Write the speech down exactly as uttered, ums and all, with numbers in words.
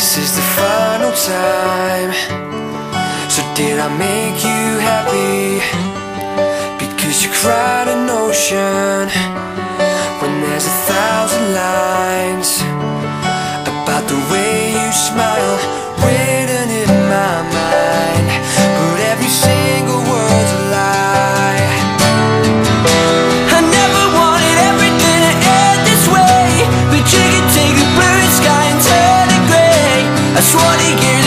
this is the final time. So did I make you happy? Because you cried an ocean when there's a thousand lines about the way you smile written in my mind, but every single word's a lie. I never wanted everything to end this way, but you could take the blue sky and turn it grey. I swore to you